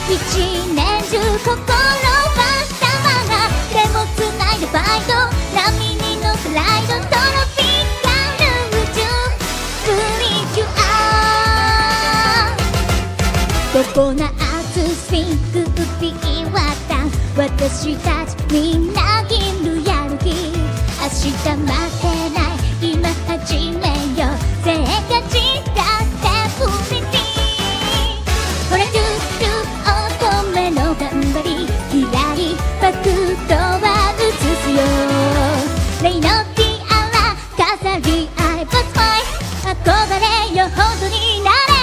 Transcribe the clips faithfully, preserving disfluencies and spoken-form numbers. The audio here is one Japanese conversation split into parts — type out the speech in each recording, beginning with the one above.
一年中心は様が手もつないでファイト波に乗せライドトロピカル宇宙プリキュアココナッツスフィンクスピーワッタ私たちみんな銀るやる気明日待ってない今始めようせっかちだってプリティほらトゥトゥ乙女の頑張り左バクトは映すよレイのティアラ飾り合えばスマイ憧れよ本当になれ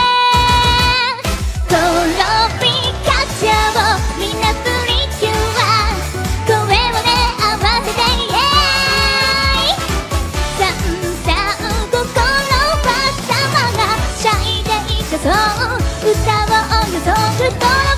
トロピカチャをみんなプリキュア声をね合わせてイエーイさんさん心は様がシャイでいたそう歌をよそるトロ